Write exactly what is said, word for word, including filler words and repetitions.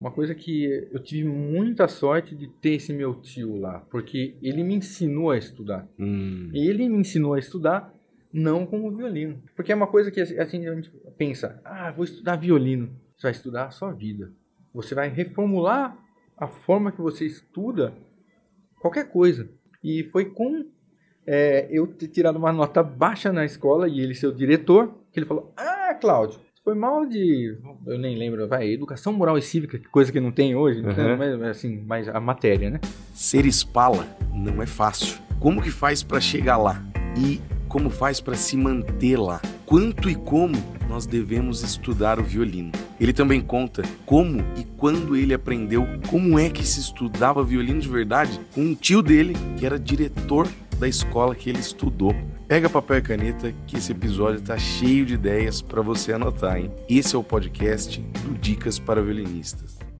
uma coisa que eu tive muita sorte de ter esse meu tio lá, porque ele me ensinou a estudar. Hum. E ele me ensinou a estudar não com o violino. Porque é uma coisa que assim, a gente pensa, ah, vou estudar violino. Você vai estudar a sua vida. Você vai reformular a forma que você estuda qualquer coisa. E foi com é, eu ter tirado uma nota baixa na escola e ele ser o diretor, que ele falou, ah, Cláudio, foi mal de, eu nem lembro, vai, educação moral e cívica, coisa que não tem hoje, Uhum. né? mas, assim, mas a matéria, né? Ser espala não é fácil. Como que faz para chegar lá? E como faz para se manter lá? Quanto e como nós devemos estudar o violino? Ele também conta como e quando ele aprendeu como é que se estudava violino de verdade com um tio dele que era diretor da escola que ele estudou. Pega papel e caneta que esse episódio tá cheio de ideias para você anotar, hein? Esse é o podcast do Dicas para Violinistas.